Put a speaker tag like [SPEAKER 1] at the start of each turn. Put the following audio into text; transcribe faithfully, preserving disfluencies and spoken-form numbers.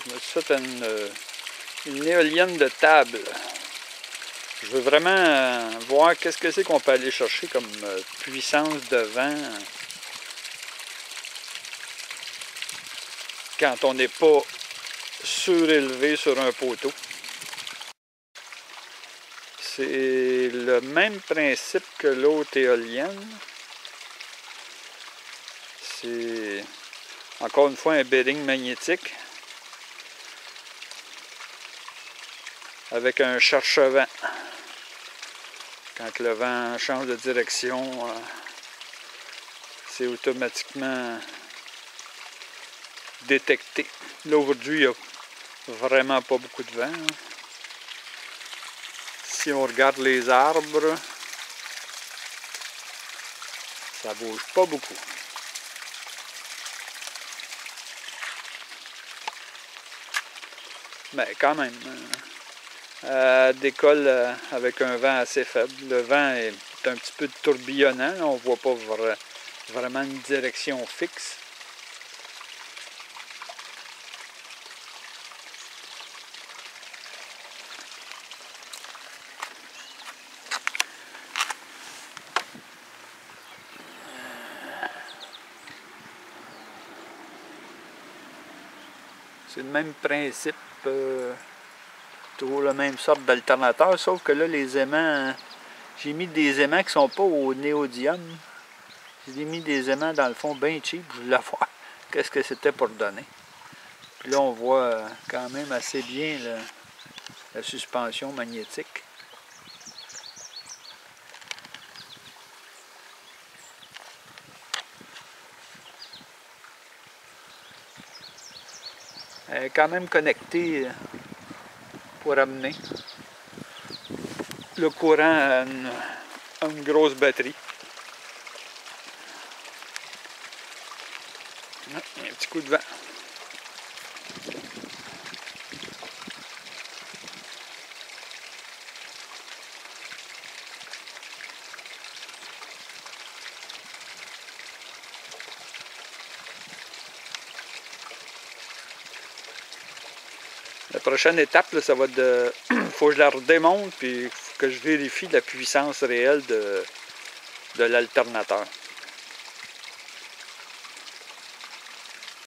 [SPEAKER 1] Je me suis fait une, une éolienne de table. Je veux vraiment voir qu'est-ce que c'est qu'on peut aller chercher comme puissance de vent quand on n'est pas surélevé sur un poteau. C'est le même principe que l'autre éolienne. C'est encore une fois un bearing magnétique avec un cherche-vent. Quand le vent change de direction, c'est automatiquement détecté. Là aujourd'hui, il n'y a vraiment pas beaucoup de vent. Si on regarde les arbres, ça bouge pas beaucoup. Mais quand même, elle décolle avec un vent assez faible. Le vent est un petit peu tourbillonnant, on ne voit pas vraiment une direction fixe. C'est le même principe, euh, toujours la même sorte d'alternateur, sauf que là, les aimants, j'ai mis des aimants qui ne sont pas au néodyme. J'ai mis des aimants dans le fond bien cheap, je voulais voir qu'est-ce que c'était pour donner. Puis là, on voit quand même assez bien la, la suspension magnétique. Elle est quand même connectée pour amener le courant à une, à une grosse batterie. Un petit coup de vent. La prochaine étape, là, ça va être de... faut que je la redémonte, puis que je vérifie la puissance réelle de, de l'alternateur.